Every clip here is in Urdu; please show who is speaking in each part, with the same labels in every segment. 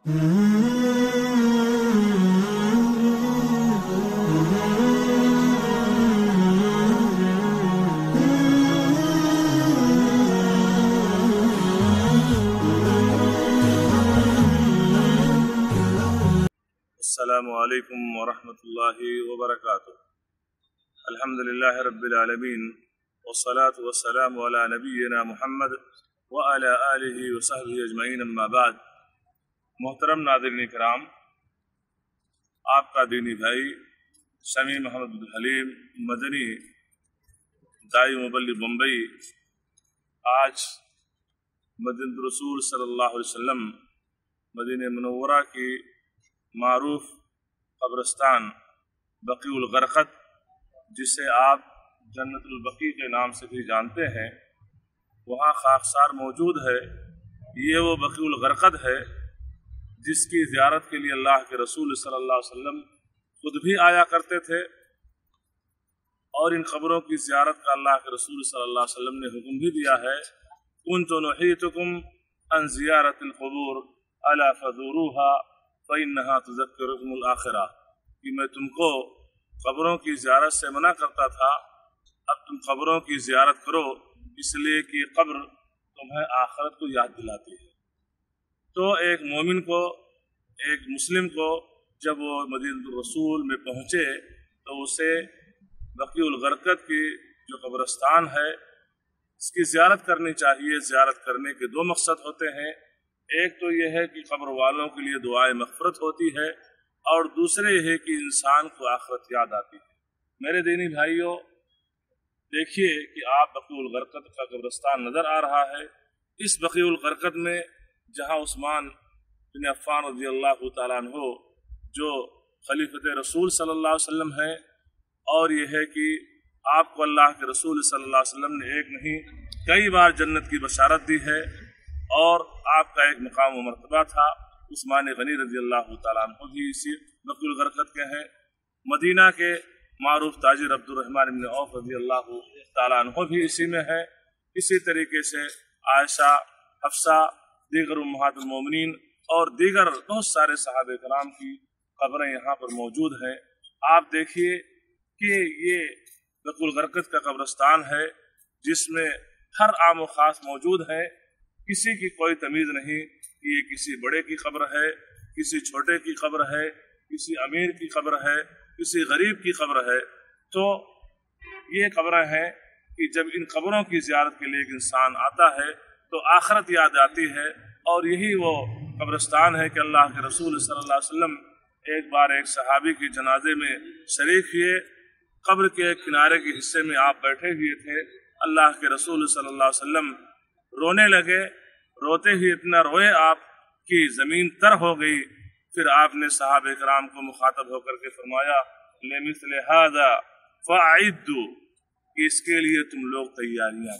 Speaker 1: السلام علیکم ورحمۃ اللہ وبرکاتہ۔ الحمدللہ رب العالمین والصلاة والسلام علی نبینا محمد وعلی آلہ وصحبہ اجمعین، اما بعد۔ محترم ناظرین کرام، آپ کا دینی بھائی سمیع محمد حلیم مدنی داعی مبلغ بمبئی آج مدینہ رسول صلی اللہ علیہ وسلم مدینہ منورہ کی معروف قبرستان بقیع الغرقد، جسے آپ جنت البقیع کے نام سے بھی جانتے ہیں، وہاں خاکسار موجود ہے۔ یہ وہ بقیع الغرقد ہے جس کی زیارت کے لیے اللہ کے رسول صلی اللہ علیہ وسلم خود بھی آیا کرتے تھے، اور ان قبروں کی زیارت کا اللہ کے رسول صلی اللہ علیہ وسلم نے حکم بھی دیا ہے، كنت نحیتکم عن زیارت القبور الا فزوروها فإنها تذکرکم الآخرہ، کہ میں تم کو قبروں کی زیارت سے منع کرتا تھا، اب تم قبروں کی زیارت کرو، اس لیے کہ قبر تمہیں آخرت کو یاد دلاتی ہے۔ تو ایک مومن کو، ایک مسلم کو جب وہ مدینہ الرسول میں پہنچے تو اسے بقیع الغرقد کی جو قبرستان ہے اس کی زیارت کرنی چاہیے۔ زیارت کرنے کے دو مقصد ہوتے ہیں، ایک تو یہ ہے کہ قبر والوں کے لیے دعائے مغفرت ہوتی ہے، اور دوسرے یہ ہے کہ انسان کو آخرت یاد آتی ہے۔ میرے دینی بھائیوں، دیکھیے کہ آپ بقیع الغرقد کا قبرستان نظر آ رہا ہے۔ اس بقیع الغرقد میں جہاں عثمان بن عفان رضی اللہ تعالیٰ عنہ جو خلیفۃ رسول صلی اللہ علیہ وسلم ہیں، اور یہ ہے کہ آپ کو اللہ کے رسول صلی اللہ علیہ وسلم نے ایک نہیں کئی بار جنت کی بشارت دی ہے، اور آپ کا ایک مقام و مرتبہ تھا۔ عثمان غنی رضی اللہ تعالیٰ عنہ بھی اسی بقیع الغرقد کے ہیں۔ مدینہ کے معروف تاجر عبد الرحمن بن عوف رضی اللہ تعالیٰ عنہ بھی اسی میں ہے۔ اسی طریقے سے عائشہ، حفصہ، دیگر امہات المومنین اور دیگر بہت سارے صحابہ کرام کی قبریں یہاں پر موجود ہیں۔ آپ دیکھیے کہ یہ بقیع الغرقد کا قبرستان ہے جس میں ہر عام و خاص موجود ہے، کسی کی کوئی تمیز نہیں کہ یہ کسی بڑے کی قبر ہے، کسی چھوٹے کی قبر ہے، کسی امیر کی قبر ہے، کسی غریب کی قبر ہے۔ تو یہ قبریں ہیں کہ جب ان قبروں کی زیارت کے لیے ایک انسان آتا ہے تو آخرت یاد آتی ہے، اور یہی وہ قبرستان ہے کہ اللہ کے رسول صلی اللہ علیہ وسلم ایک بار ایک صحابی کے جنازے میں شریک ہوئے۔ قبر کے کنارے کے حصے میں آپ بیٹھے ہوئے تھے، اللہ کے رسول صلی اللہ علیہ وسلم رونے لگے، روتے ہوئے اتنا روئے آپ کہ زمین تر ہو گئی۔ پھر آپ نے صحابہ کرام کو مخاطب ہو کر کے فرمایا، لِمِثْلِ هَذَا فَأَعِدُّوا، کہ اس کے لیے تم لوگ تیاریاں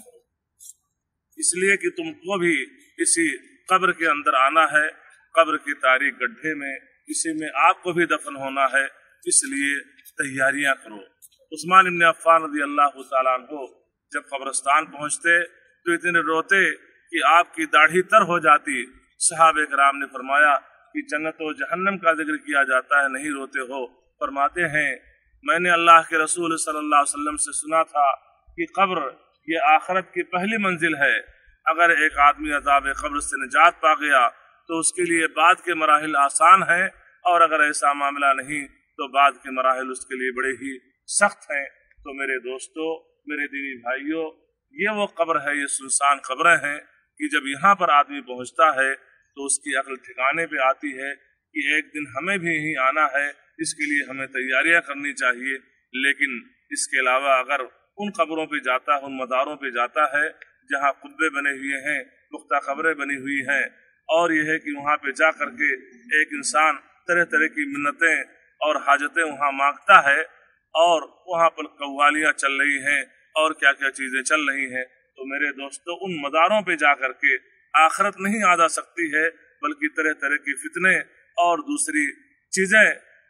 Speaker 1: کرو، اس لیے کہ تم کو بھی اسی قبر کے اندر آنا ہے، قبر کی تاریک گڈھے میں اسی میں آپ کو بھی دفن ہونا ہے، اس لیے تیاریاں کرو۔ عثمان بن عفان رضی اللہ تعالیٰ عنہ جب قبرستان پہنچتے تو اتنے روتے کہ آپ کی داڑھی تر ہو جاتی۔ صحابہ کرام نے فرمایا کہ جنت و جہنم کا ذکر کیا جاتا ہے، نہیں روتے ہو؟ فرماتے ہیں، میں نے اللہ کے رسول صلی اللہ علیہ وسلم سے سنا تھا کہ قبر یہ آخرت کی پہلی منزل ہے، اگر ایک آدمی عذاب قبر سے نجات پا گیا تو اس کے لیے بعد کے مراحل آسان ہیں، اور اگر ایسا معاملہ نہیں تو بعد کے مراحل اس کے لیے بڑے ہی سخت ہیں۔ تو میرے دوستو، میرے دینی بھائیوں، یہ وہ قبر ہے، یہ سنسان قبریں ہیں کہ جب یہاں پر آدمی پہنچتا ہے تو اس کی عقل ٹھکانے پہ آتی ہے کہ ایک دن ہمیں بھی یہیں آنا ہے، اس کے لیے ہمیں تیاریاں کرنی چاہیے۔ لیکن اس کے علاوہ اگر ان قبروں پہ جاتا ہے، ان مزاروں پہ جاتا ہے جہاں قبے بنے ہوئے ہیں، پختہ قبریں بنی ہوئی ہیں، اور یہ ہے کہ وہاں پہ جا کر کے ایک انسان طرح طرح کی منتیں اور حاجتیں وہاں مانگتا ہے، اور وہاں پر قوالیاں چل رہی ہیں اور کیا کیا چیزیں چل رہی ہیں، تو میرے دوستو ان مزاروں پہ جا کر کے آخرت نہیں یاد آ سکتی ہے، بلکہ طرح طرح کی فتنے اور دوسری چیزیں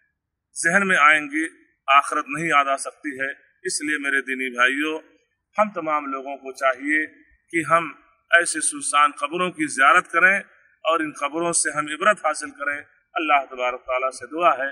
Speaker 1: ذہن میں آئیں گی، آخرت نہیں یاد آ سکتی ہے۔ اس لیے میرے دینی بھائیوں، ہم تمام لوگوں کو چاہیے کہ ہم ایسے سنسان قبروں کی زیارت کریں और इन खबरों से हम इबरत हासिल करें। अल्लाह तबारक ताला से दुआ है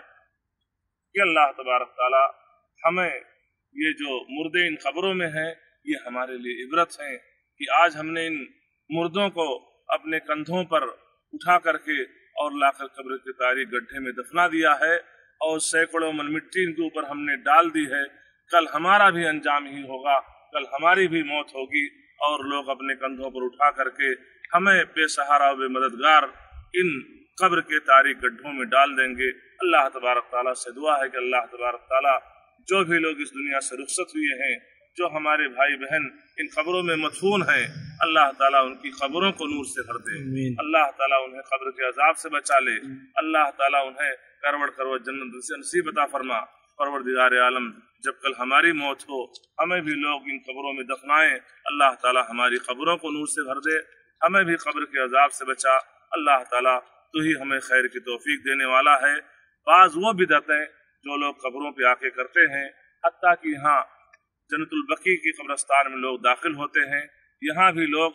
Speaker 1: कि अल्लाह तबारक ताला हमें ये जो मुर्दे इन खबरों में हैं ये हमारे लिए इबरत हैं कि आज हमने इन मुर्दों को अपने कंधों पर उठा करके और लाकर कब्र के तारीख गड्ढे में दफना दिया है और सैकड़ों मन मिट्टी इनके ऊपर हमने डाल दी है। कल हमारा भी अंजाम ही होगा, कल हमारी भी मौत होगी और लोग अपने कंधों पर उठा करके हमें बेसहारा व बेमददगार इन कब्र के तारीख गड्ढों में डाल देंगे। अल्लाह तबारक ताला से दुआ है कि अल्लाह तबारक ताला जो भी लोग इस दुनिया से रुखसत हुए हैं, जो हमारे भाई बहन इन खबरों में मदफून हैं, अल्लाह ताला उनकी खबरों को नूर से भर दे। अल्लाह ताला उन्हें खब्र के अजाब से बचा ले। अल्लाह ताला उन्हें करवड़ करवड़ जन्नत से नसीब अता फरमा। परवरदिगार आलम, जब कल हमारी मौत हो हमें भी लोग इन खबरों में दफनाएं। अल्लाह ताला हमारी खबरों को नूर से भर दे, हमें भी खब्र के अजाब से बचा। अल्लाह ताला तू ही हमें खैर की तौफीक देने वाला है। बाज वो बिदअतें जो लोग खबरों पे आके करते हैं, हत्ता कि यहाँ जन्नतुल बकी के कब्रिस्तान में लोग दाखिल होते हैं, यहाँ भी लोग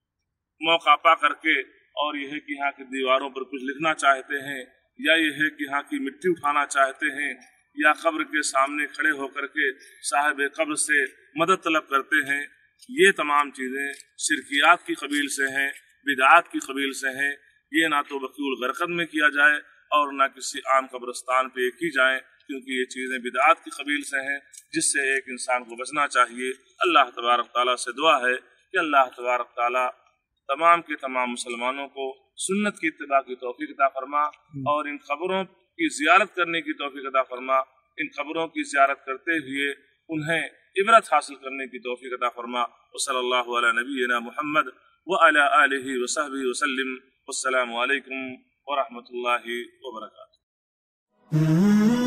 Speaker 1: मौका पा करके और यह है कि यहाँ की दीवारों पर कुछ लिखना चाहते हैं, या यह है कि यहाँ की मिट्टी उठाना चाहते हैं, या कब्र के सामने खड़े होकर के साहिब कब्र से मदद तलब करते हैं। ये तमाम चीज़ें शिरकियात की कबील से हैं, बिदआत की कबील से हैं। ये ना तो बकीउल गरकद में किया जाए और ना किसी आम कब्रिस्तान पे की जाए, क्योंकि ये चीज़ें बिदआत की कबील से हैं जिससे एक इंसान को बचना चाहिए। अल्लाह तबारक ताला से दुआ है कि अल्लाह तबारक ताला तमाम के तमाम मुसलमानों को सुन्नत की इत्तिबा की तौफीक अता फरमा और इन खबरों की ज़ियारत करने की तौफीक अता फरमा। इन खबरों की ज़ियारत करते हुए उन्हें इबरत हासिल करने की तौफीक अता फरमा। वसल्लल्लाहु अला नबीना मुहम्मद व अला आलिहि व सहबिहि वसल्लम। अस्सलामु अलैकुम व रहमतुल्लाहि व बरकातुहू।